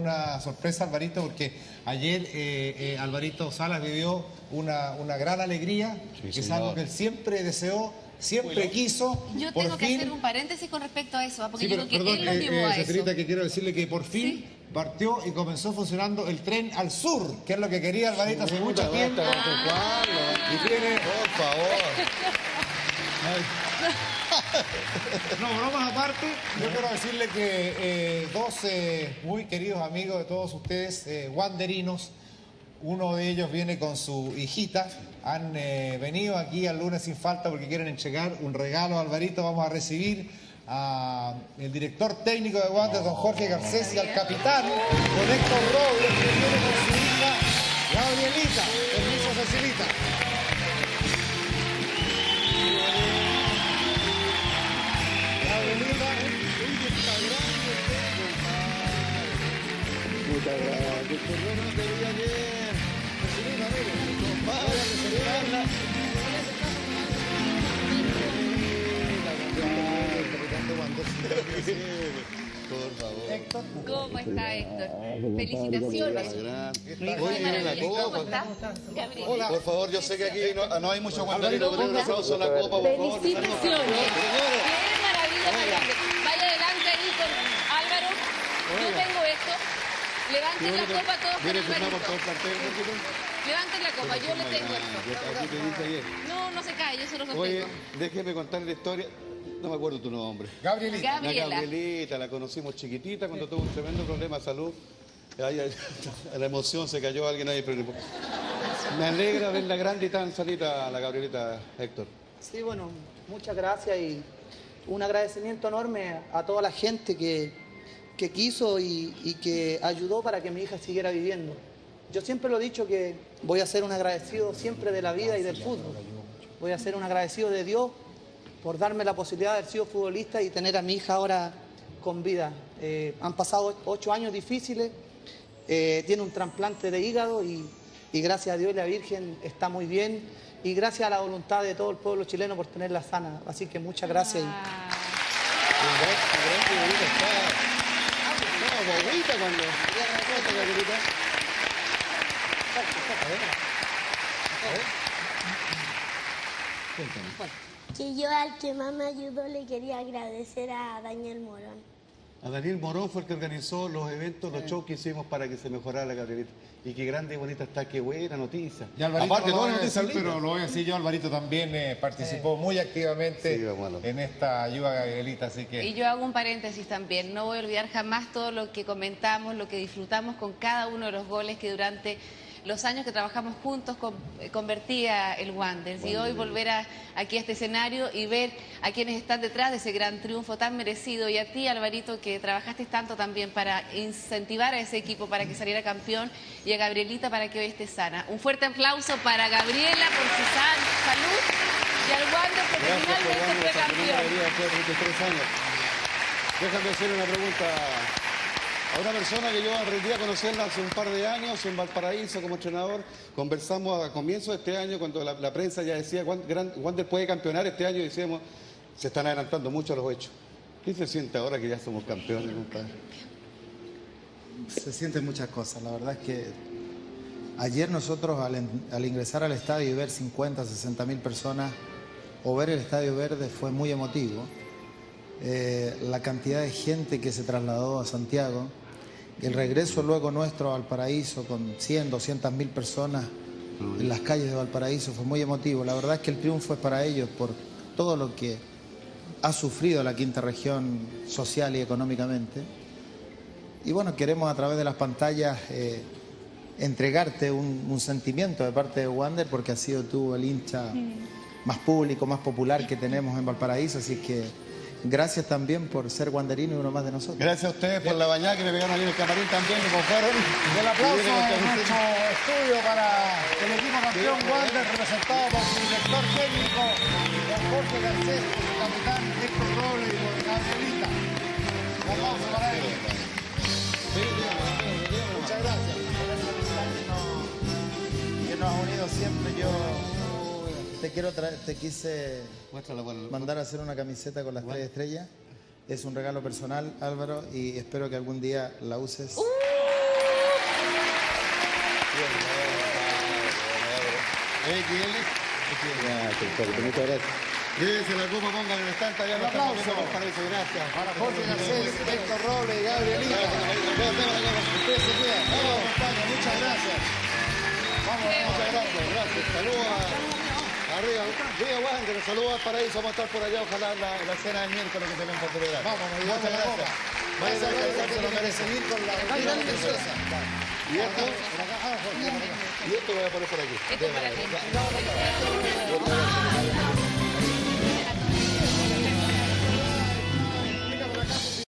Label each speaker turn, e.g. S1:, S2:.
S1: una sorpresa, Alvarito, porque ayer Alvarito Salas vivió una gran alegría, que es algo que él siempre deseó, siempre quiso.
S2: Yo tengo que hacer un paréntesis con respecto a eso, porque
S1: Sí,
S2: yo
S1: pero,
S2: creo que él lo llevó a eso.
S1: Cefirita, que quiero decirle que por fin partió y comenzó funcionando el tren al sur, que es lo que quería Alvarito hace mucho tiempo. Y tiene...
S3: Por favor.
S1: No, bromas aparte, yo quiero decirle que dos muy queridos amigos de todos ustedes, wanderinos, uno de ellos viene con su hijita, han venido aquí al Lunes Sin Falta porque quieren entregar un regalo a Alvarito. Vamos a recibir al director técnico de Wander, don Jorge Garcés, y al capitán, don Héctor Robles, que viene con su hija Gabrielita. Permiso, Cecilita.
S3: Muchas gracias. Perdón, no te vi ayer. Cecilina, mire. Compadre, Cecilina. Por favor.
S1: Héctor.
S2: ¿Cómo está, Héctor? Felicitaciones. ¿Cómo está? Gabriel.
S3: Hola. Por favor, yo sé que aquí no hay mucho guandarino, pero un aplauso a la copa, por favor.
S2: Felicitaciones. Qué maravilla tan grande. Vaya adelante ahí con Álvaro. Yo tengo esto. Levanten la copa todos con Alvarito. Levanten la copa, yo le tengo esto.
S3: Aquí te dije ayer.
S2: No se cae, yo se lo sostengo.
S3: Oye, déjeme contar la historia. No me acuerdo tu nombre.
S1: Gabrielita.
S3: La Gabrielita, la conocimos chiquitita cuando tuvo un tremendo problema de salud. A la emoción se cayó alguien ahí. Pero me alegra verla grande y tan salita, la Gabrielita, Héctor.
S4: Sí, bueno, muchas gracias y un agradecimiento enorme a toda la gente que quiso y que ayudó para que mi hija siguiera viviendo. Yo siempre lo he dicho que voy a ser un agradecido siempre de la vida y del fútbol. Voy a ser un agradecido de Dios por darme la posibilidad de haber sido futbolista y tener a mi hija ahora con vida. Han pasado 8 años difíciles, tiene un trasplante de hígado y gracias a Dios y la Virgen está muy bien y gracias a la voluntad de todo el pueblo chileno por tenerla sana. Así que muchas gracias.
S5: Que yo al que más me ayudó le quería agradecer a Daniel Morón.
S3: A Daniel Morón fue el que organizó los eventos, los shows que hicimos para que se mejorara la Gabrielita. Y qué grande y bonita está, qué buena noticia.
S1: Y Alvarito,
S3: aparte,
S1: no
S3: todas
S1: lo
S3: las
S1: voy a
S3: noticias
S1: decir, pero lo voy a decir yo, Alvarito también participó muy activamente en esta ayuda a Gabrielita, así que...
S2: Y yo hago un paréntesis también, no voy a olvidar jamás todo lo que comentamos, lo que disfrutamos con cada uno de los goles que durante los años que trabajamos juntos convertía el Wanderers. Y hoy volver aquí a este escenario y ver a quienes están detrás de ese gran triunfo tan merecido. Y a ti, Alvarito, que trabajaste tanto también para incentivar a ese equipo para que saliera campeón, y a Gabrielita para que hoy esté sana. Un fuerte aplauso para Gabriela por su salud y al Wanderers porque finalmente fue campeón.
S3: Déjame hacer una pregunta a una persona que yo aprendí a conocerla hace un par de años en Valparaíso como entrenador. Conversamos a comienzos de este año cuando la prensa ya decía Wander puede campeonar este año, y decíamos, se están adelantando mucho los hechos. ¿Qué se siente ahora que ya somos campeones, compadre?
S6: Se sienten muchas cosas. La verdad es que ayer nosotros al ingresar al estadio y ver 50, 60 mil personas o ver el Estadio Verde fue muy emotivo. La cantidad de gente que se trasladó a Santiago, el regreso luego nuestro a Valparaíso con 100, 200 mil personas en las calles de Valparaíso fue muy emotivo. La verdad es que el triunfo es para ellos por todo lo que ha sufrido la quinta región social y económicamente. Y bueno, queremos a través de las pantallas entregarte un sentimiento de parte de Wander, porque has sido tú el hincha más público, más popular que tenemos en Valparaíso, así que gracias también por ser wanderino y uno más de nosotros.
S3: Gracias a ustedes por la bañada que me pegaron ahí en el camarín también, me confiaron.
S1: Y el aplauso en nuestro estudio para el equipo campeón Wander, representado por su director técnico, don Jorge Garcés, por su capitán Héctor Robles y por Gabrielita. Un aplauso para ellos. Muchas gracias por esa amistad
S6: que nos ha unido siempre. Yo te quise mandar a hacer una camiseta con las 3 estrellas. Es un regalo personal, Álvaro, y espero que algún día la uses.
S3: Muchas gracias. Llévense la copa, pongan en el estante allá.
S1: Un aplauso.
S3: Gracias.
S1: Para Jorge Garcés, Héctor Robles y Gabrielita. Ustedes se quedan. Vamos, España, muchas gracias. Vamos,
S3: Muchas gracias, gracias. Saludos arriba. Viva Wander, saludos al paraíso. Vamos a estar por allá, ojalá la cena del miércoles que tenemos para celebrar.
S1: vamos, nos llevamos la copa.
S3: Vayan a descansar, se lo
S1: Tiene que
S3: merecen.
S1: seguir con la princesa.
S3: Y esto,
S1: Por acá, Jorge, por acá.
S3: y esto voy a poner por aquí.
S2: Esto es para ti.
S3: Muchas gracias.